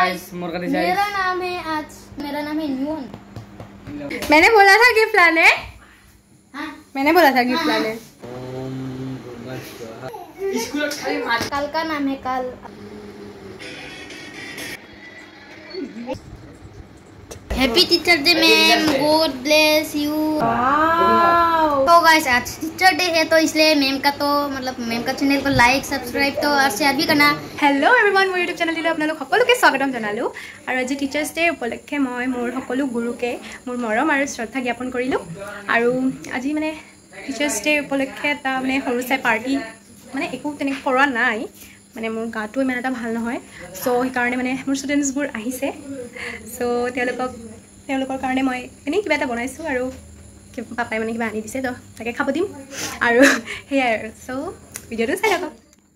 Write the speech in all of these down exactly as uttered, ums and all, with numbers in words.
Guys मेरा नाम है आज मेरा नाम है न्यून। मैंने बोला था गिफ्ट लाने। हाँ मैंने बोला था गिफ्ट लाने। कल का नाम है कल। Happy teacher day ma'am, God bless you. तो गाइस आज टीचर डे है तो इसलिए मैम का तो मतलब मैम का चैनल को लाइक सब्सक्राइब तो और शेयर भी करना। हेलो एवरीवन, मोर यूट्यूब चैनल आपलोक सकलोके स्वागतम जनालो। और आज टीचार्स डे उपलक्षे मैं मोर सकलो गुरुके मोर मरम और श्रद्धा ज्ञापन करिलो। और आज माने टीचार्स डे उपलक्षे एटा माने सरू चाই पार्टी माने एकु तेने करा नाइ, माने मोर गाटो इमान एटा ভাল নহয়। सो সেইকাৰণে মানে মোৰ ষ্টুডেণ্টছবোৰ আহিছে। सो তেওঁলোকক তেওঁলোকৰ কাৰণে মই এনেই কিবা এটা বনাইছোঁ আৰু পাপাই মানে কিবা আনি দিছে তো তাকে খাব দিম আৰু সেয়াই আৰু। সো ভিডিঅ'টো চাই থাকক।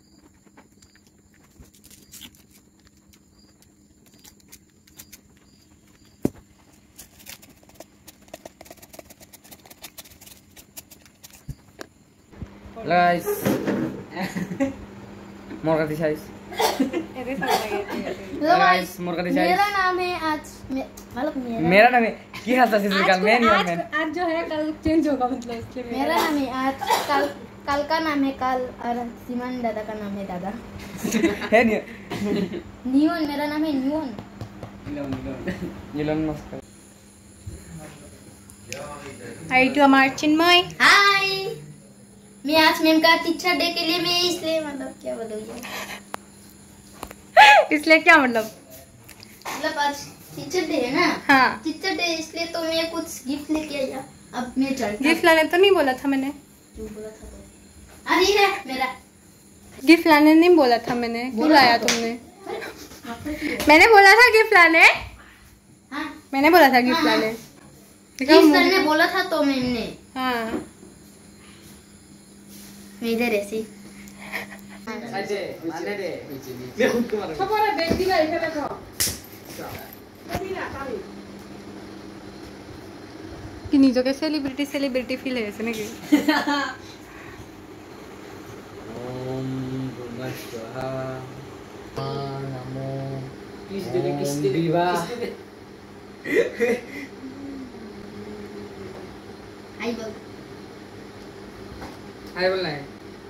गाइस मोर का दिशाइस गाइस मोर का दिशाइस मेरा नाम है आज मतलब मेरा नाम है की हंसा से कल मैं नहीं मैं आज जो है कल चेंज होगा मतलब इसलिए मेरा नाम है आज कल कल का नाम है कल और सीमान दादा का नाम है दादा है नहीं न्यून। मेरा नाम है न्यून। Elon Musk. आई टू हमार चिन्मय। हाय, मैं आज मैम का टीचर डे के लिए मैं इसलिए मतलब क्या बोलूँगी इसलिए क्या मतलब मतलब आज टीचर डे है ना। हाँ टीचर डे इसलिए तो मैं कुछ गिफ्ट लेके आया। अब मैं चलता गिफ्ट लाने तो नहीं बोला था मैंने। क्यों बोला था तो अरे है मेरा गिफ्ट लाने नहीं बोला था मैंने। क्यों लाया तुमने? मैंने बोला था गिफ्ट लाने। हाँ मैंने बोला था गिफ्ट लाने। गिफ्ट लाने बोला था तो मैंने हाँ मैं इधर ऐसी अजय माने दे मैं खुद को मारूं खबर बेटी का इधर देखो कि নিজকে সেলিব্রিটি সেলিব্রিটি ফিল হয়েছে নাকি? ओम नमः शिवाय नमो किस दे किस दे विवाह आई बोल हाय बोलना है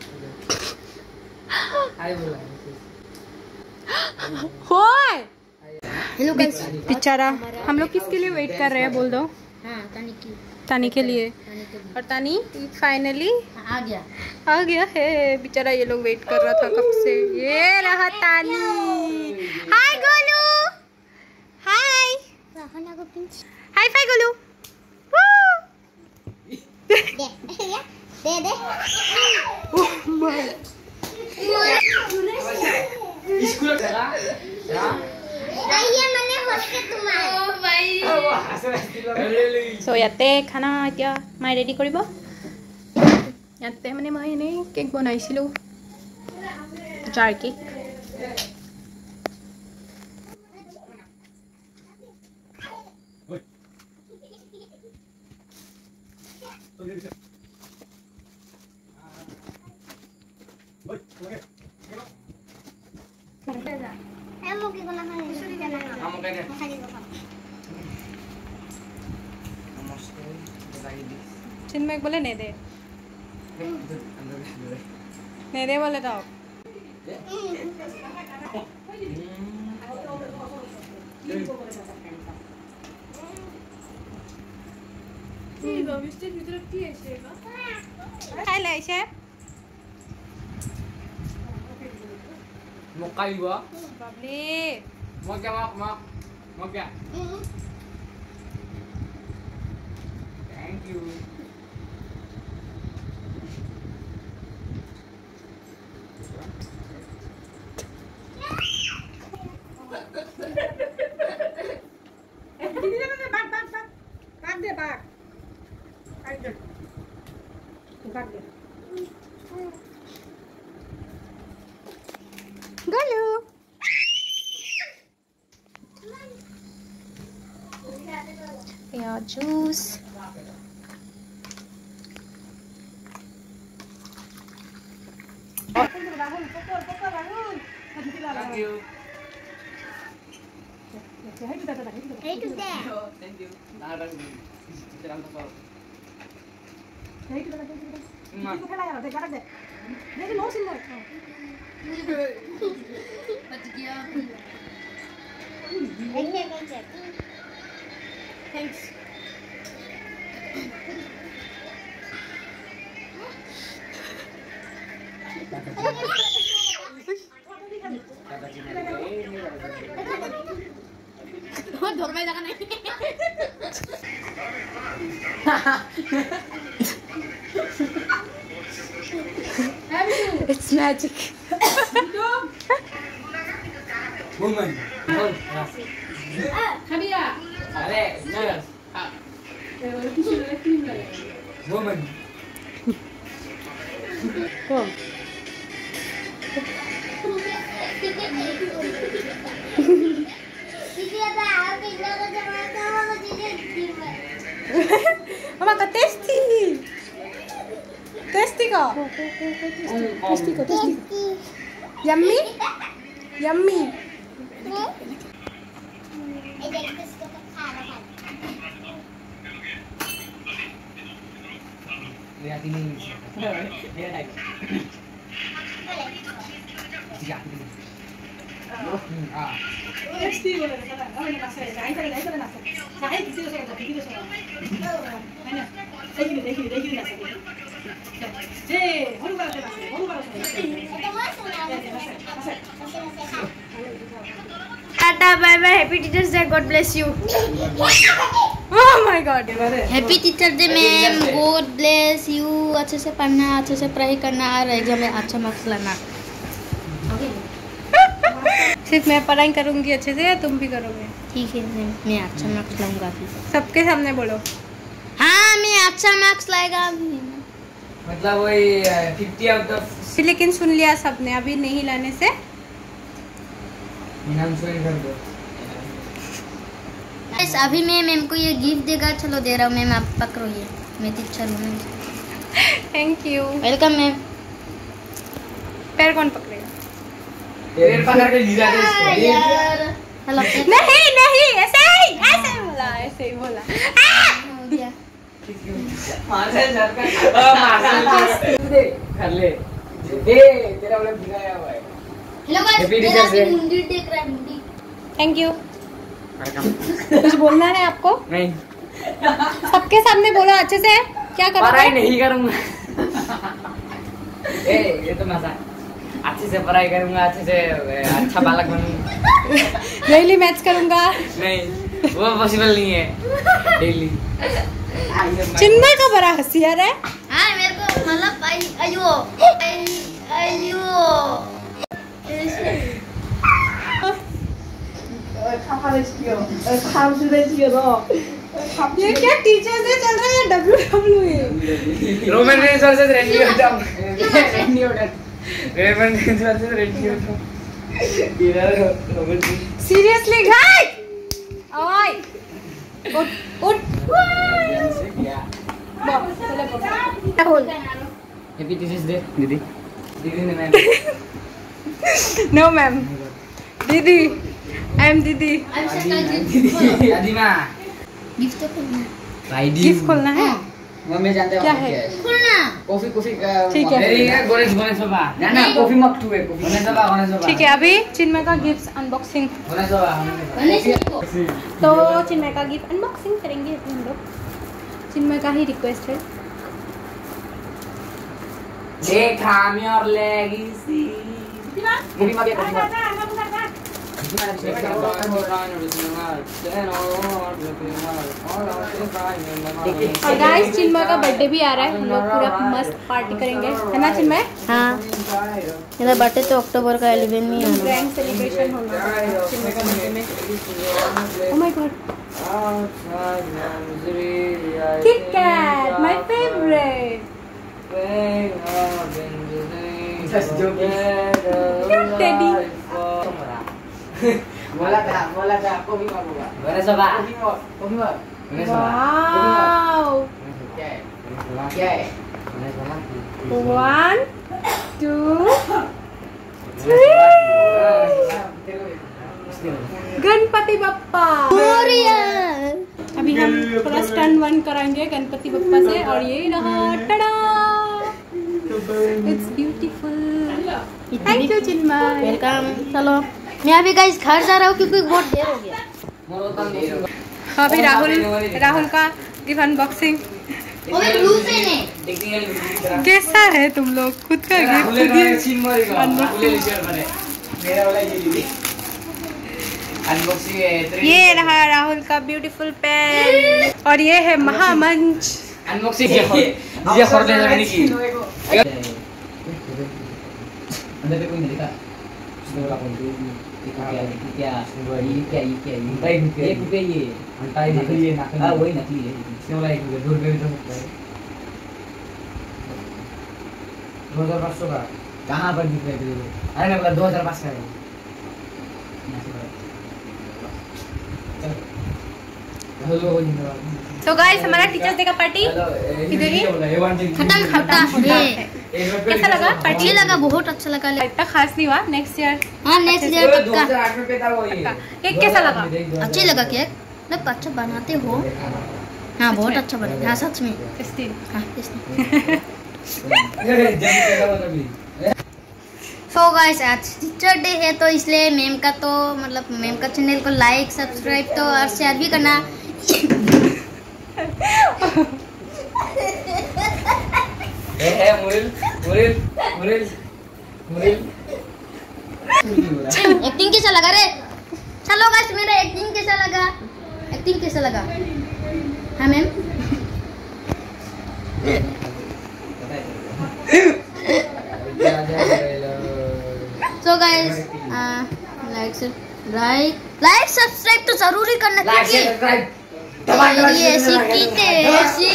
हाय बोलना है होय हेलो गाइस। बेचारा हम लोग किसके लिए वेट कर रहे हैं बोल दो। हाँ तानी की तानी के लिए। तानी के लिए। और तानी फाइनली आ गया आ गया है। बेचारा ये लोग वेट कर रहा था कब से। ये रहा तानी। हाय गोलू। हाय हाय फाई गोलू। दे दे दे स्कूल चला आइए मैंने होके तुम्हारे ओ भाई सो याते खाना এতিয়া মাই ৰেডি কৰিব। ইয়াতে মানে মই এনে কেক বনাইছিলো জাৰ কেক। चिन्मय बोले नहीं दे नहीं दे बोले तो खाई ले इसे मौका हुआ बबली मौका मौका मौका थैंक यू गोलू या juice Thank you. Hey to there. Thank you. Nah, bang. Jangan kau. Thanks. It's magic. Woman. Are, nurse. Woman. Go. Mama, ka tasty. Tasty ka. Tasty ka, tasty. Yummy? Yummy. Lihat ini. Lihat naik. Tiga. Ah. Tata, bye bye. Happy Teachers Day. God bless you. Oh my God. Happy teacher day ma'am. God bless you. अच्छे से पढ़ना, अच्छे से पढ़ाई करना और exam में अच्छा मार्क्स लाना. सिर्फ मैं पढ़ाई करूंगी अच्छे से या तुम भी करोगे? ठीक है मैम, मैं अच्छा मार्क्स लाऊंगा अभी. सबके सामने बोलो. हाँ, मैं अच्छा मार्क्स लाएगा अभी. मतलब वही फिफ्टी आउट ऑफ. लेकिन सुन लिया सबने, अभी नहीं लाने से इनाम सुन कर दो. Guys, अभी मैं मैम को ये गिफ्ट देगा. चलो दे रहा हूँ मैम, आप पकड़ो. ये मैं टीचर हूँ. Thank you. Welcome ma'am. पैर कौन पकड़ेगा? पैर पकड़ के लीजा दे इसको. हेलो. नहीं नहीं, ऐसे ही ऐसे ही बोला, ऐसे ही बोला. हो गया. मार से झटका. ओ मार से दे कर ले. दे तेरा वाला गिराया हुआ है. हेलो गाइस, Happy मेरा Teachers Day. अभी मुंडी देख रहा है. मुंडी. Thank you. कुछ बोलना है आपको? नहीं. सबके सामने बोलो अच्छे से. क्या करोगे? पढ़ाई नहीं करूंगा. ए ये तो मजाक. अच्छे से पढ़ाई करूंगा, अच्छे से अच्छा बालक बनूंगा. डेली मैथ्स करूंगा. नहीं, वो पॉसिबल नहीं है डेली. चिन्मय का बड़ा हंसियार है. हाँ, मेरे को मतलब आई आयो आयो. ये क्या टीचर्स डे चल रहा है या W W E? Roman Reigns versus Randy Orton. Randy Orton. Roman Reigns versus Randy Orton. Seriously guys. ओए उठ उठ. राहुल. हैप्पी टीचर्स डे दीदी. दीदी ने मैम. No ma'am. दीदी. आई एम दीदी. दीदी आदिमा. गिफ्ट तो खोलना. राइडी. गिफ्ट खोलना है. मम्मी जानते हो क्या क्या है? है? खोलना. कॉफी कॉफी ठीक है. मेरी है गणेश गणेश बाबा. जाना कॉफी मग टू है. कॉफी गणेश बाबा गणेश बाबा. ठीक है, अभी चिन्मय का गिफ्ट अनबॉक्सिंग. गणेश बाबा. गणेश को. तो चिन्मय का गिफ्ट अनबॉक्सिंग करेंगे अभी हम लोग. चिन्मय का ही रिक्वेस्ट है. देख हम your legacy. Coffee mug coffee mug. और गाइस, चिन्मय का बर्थडे भी आ रहा है. हम लोग पूरा मस्त पार्टी करेंगे, है ना चिन्मय? हाँ, मेरा बर्थडे तो अक्टूबर का इलेवन में है. ग्रैंड सेलिब्रेशन होगा चिन्मय का बर्थडे में. Oh my God. KitKat, my favourite. Cute teddy. बोला था बोला था कॉफी मग होगा. Ganesh Baba. Coffee mug coffee mug. Ganesh Baba. Wow. क्या है? क्या है? गणेश बाबा. One, two, three. Ganpati Bappa Moriya. अभी हम थोड़ा स्टन वन कराएंगे गणपति बप्पा से और ये रहा टड़ा। It's beautiful. Thank you Chinmay. Welcome. चलो मैं अभी गाइस घर जा रहा हूँ क्योंकि बहुत देर हो गया। अभी राहुल राहुल का गिफ्ट अनबॉक्सिंग। कैसा है तुम लोग खुद का गिफ्ट? ये रहा राहुल का ब्यूटीफुल पेन और ये है महामंच। अनबॉक्सिंग ये खोल लेना नहीं की अंदर पे कोई नहीं दिखा इसमें वाला बोल दो क्या क्या क्या ये क्या ये क्या ये भाई ये कुपे ये अंटाई नकली है नकली हां वही नकली है इसमें वाला एक दो रुपए में तो सकता है दो हज़ार पाँच सौ का कहां पर दिख रहा है? अरे मैं बोला दो हज़ार पाँच सौ का है। हेलो तो गाइस हमारा टीचर्स डे का पार्टी इधर ही खत्म खत्म। ये कैसा लगा पार्टी? ये लगा बहुत अच्छा लगा। इतना खास नहीं हुआ। नेक्स्ट ईयर हाँ नेक्स्ट ईयर दो पक्का। हज़ार आठ में पे था वो ये केक कैसा लगा? अच्छे लगा केक। मतलब अच्छा बनाते हो। हाँ बहुत अच्छा बना। हाँ सच में। टेस्टी। हाँ टेस्टी। जब सो गाइस आज टीचर डे है तो इसलिए मैम का तो मतलब मैम का चैनल को लाइक सब्सक्राइब तो और शेयर भी करना। ए ए मुरिल मुरिल मुरिल मुरिल एक्टिंग कैसा लगा रे? चलो गाइस मेरा एक्टिंग कैसा लगा? एक्टिंग कैसा लगा? हाँ ma'am. So guys like like like subscribe तो जरूरी करना क्योंकि ये ऐसी की ऐसी।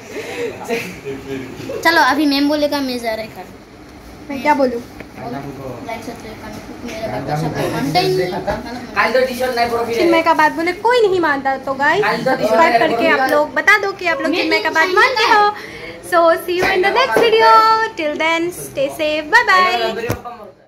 चलो अभी मैम बोलेगा मैं जा रहा घर। मैं क्या बोलूं? लाइक सब्सक्राइब करना क्योंकि मेरा बच्चा सब कंटेंट काल तो टी-शर्ट नहीं प्रोफिट चिन्मय का बात बोले कोई नहीं मानता तो गाइस सब्सक्राइब करके आप लोग बता दो कि आप लोग चिन्मय का बात मानते हो। So see you in the next video. Till then stay safe. Bye bye. है